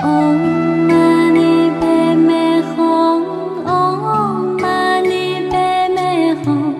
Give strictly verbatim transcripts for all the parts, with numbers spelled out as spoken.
Om Mani Padme Hum, Om Mani Padme Hum.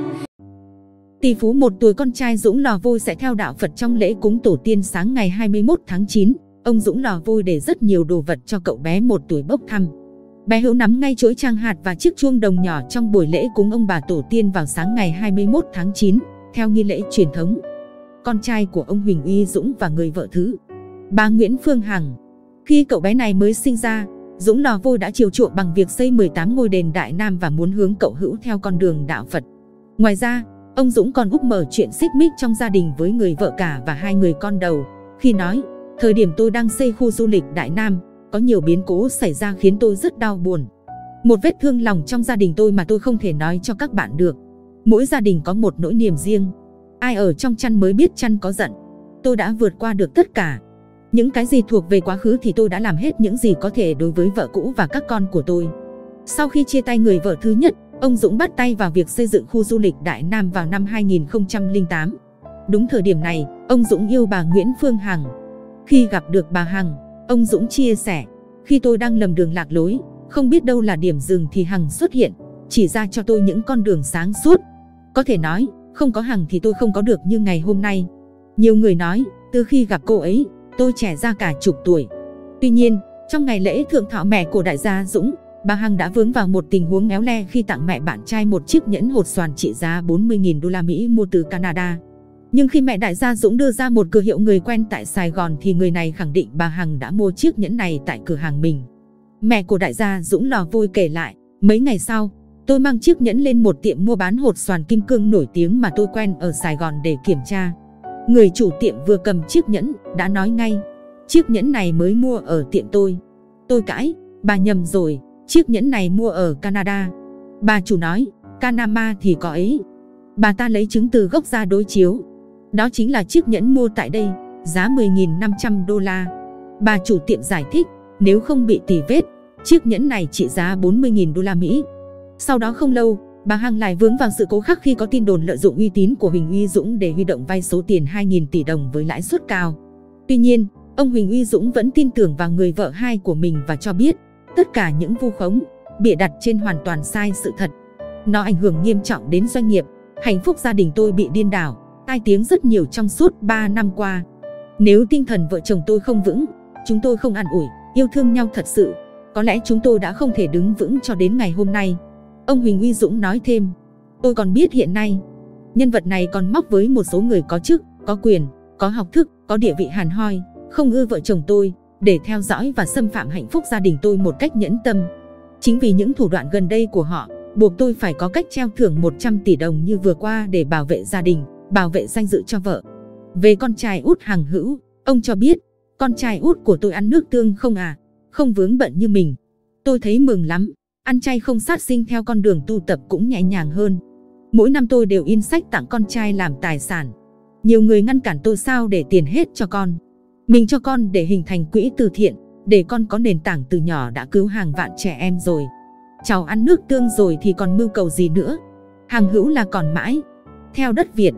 Tỷ phú một tuổi con trai Dũng Lò Vôi sẽ theo đạo Phật trong lễ cúng tổ tiên sáng ngày hai mươi mốt tháng chín. Ông Dũng Lò Vôi để rất nhiều đồ vật cho cậu bé một tuổi bốc thăm. Bé Hữu nắm ngay chuỗi trang hạt và chiếc chuông đồng nhỏ trong buổi lễ cúng ông bà tổ tiên vào sáng ngày hai mươi mốt tháng chín, theo nghi lễ truyền thống. Con trai của ông Huỳnh Uy Dũng và người vợ thứ, bà Nguyễn Phương Hằng. Khi cậu bé này mới sinh ra, Dũng Lò Vôi đã chiều chuộng bằng việc xây mười tám ngôi đền Đại Nam và muốn hướng cậu Hữu theo con đường đạo Phật. Ngoài ra, ông Dũng còn úp mở chuyện xích mích trong gia đình với người vợ cả và hai người con đầu, khi nói: thời điểm tôi đang xây khu du lịch Đại Nam, có nhiều biến cố xảy ra khiến tôi rất đau buồn. Một vết thương lòng trong gia đình tôi mà tôi không thể nói cho các bạn được. Mỗi gia đình có một nỗi niềm riêng. Ai ở trong chăn mới biết chăn có giận. Tôi đã vượt qua được tất cả. Những cái gì thuộc về quá khứ thì tôi đã làm hết những gì có thể đối với vợ cũ và các con của tôi. Sau khi chia tay người vợ thứ nhất, ông Dũng bắt tay vào việc xây dựng khu du lịch Đại Nam vào năm hai nghìn không trăm lẻ tám. Đúng thời điểm này, ông Dũng yêu bà Nguyễn Phương Hằng. Khi gặp được bà Hằng, ông Dũng chia sẻ: khi tôi đang lầm đường lạc lối, không biết đâu là điểm dừng thì Hằng xuất hiện, chỉ ra cho tôi những con đường sáng suốt. Có thể nói, không có Hằng thì tôi không có được như ngày hôm nay. Nhiều người nói, từ khi gặp cô ấy, tôi trẻ ra cả chục tuổi. Tuy nhiên, trong ngày lễ thượng thọ mẹ của đại gia Dũng, bà Hằng đã vướng vào một tình huống éo le khi tặng mẹ bạn trai một chiếc nhẫn hột xoàn trị giá bốn mươi nghìn đô la Mỹ mua từ Canada. Nhưng khi mẹ đại gia Dũng đưa ra một cửa hiệu người quen tại Sài Gòn thì người này khẳng định bà Hằng đã mua chiếc nhẫn này tại cửa hàng mình. Mẹ của đại gia Dũng Lò Vôi kể lại: mấy ngày sau, tôi mang chiếc nhẫn lên một tiệm mua bán hột xoàn kim cương nổi tiếng mà tôi quen ở Sài Gòn để kiểm tra. Người chủ tiệm vừa cầm chiếc nhẫn đã nói ngay: chiếc nhẫn này mới mua ở tiệm tôi. Tôi cãi: bà nhầm rồi, chiếc nhẫn này mua ở Canada. Bà chủ nói: Canada thì có ấy. Bà ta lấy chứng từ gốc ra đối chiếu. Đó chính là chiếc nhẫn mua tại đây, giá mười nghìn năm trăm đô la. Bà chủ tiệm giải thích: nếu không bị tì vết, chiếc nhẫn này trị giá bốn mươi nghìn đô la Mỹ. Sau đó không lâu, bà Hằng lại vướng vào sự cố khắc khi có tin đồn lợi dụng uy tín của Huỳnh Uy Dũng để huy động vay số tiền hai nghìn tỷ đồng với lãi suất cao. Tuy nhiên, ông Huỳnh Uy Dũng vẫn tin tưởng vào người vợ hai của mình và cho biết tất cả những vu khống, bịa đặt trên hoàn toàn sai sự thật. Nó ảnh hưởng nghiêm trọng đến doanh nghiệp, hạnh phúc gia đình tôi bị điên đảo, tai tiếng rất nhiều trong suốt ba năm qua. Nếu tinh thần vợ chồng tôi không vững, chúng tôi không an ủi, yêu thương nhau thật sự, có lẽ chúng tôi đã không thể đứng vững cho đến ngày hôm nay. Ông Huỳnh Uy Dũng nói thêm: tôi còn biết hiện nay, nhân vật này còn móc với một số người có chức, có quyền, có học thức, có địa vị hàn hoi, không ưa vợ chồng tôi, để theo dõi và xâm phạm hạnh phúc gia đình tôi một cách nhẫn tâm. Chính vì những thủ đoạn gần đây của họ, buộc tôi phải có cách treo thưởng một trăm tỷ đồng như vừa qua để bảo vệ gia đình, bảo vệ danh dự cho vợ. Về con trai út Hằng Hữu, ông cho biết: con trai út của tôi ăn nước tương không à, không vướng bận như mình. Tôi thấy mừng lắm, ăn chay không sát sinh theo con đường tu tập cũng nhẹ nhàng hơn. Mỗi năm tôi đều in sách tặng con trai làm tài sản. Nhiều người ngăn cản tôi sao để tiền hết cho con. Mình cho con để hình thành quỹ từ thiện, để con có nền tảng từ nhỏ đã cứu hàng vạn trẻ em rồi. Cháu ăn nước tương rồi thì còn mưu cầu gì nữa. Hằng Hữu là còn mãi. Theo đất Việt.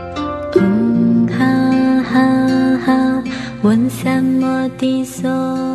Ha ha ha, 问三摩地所。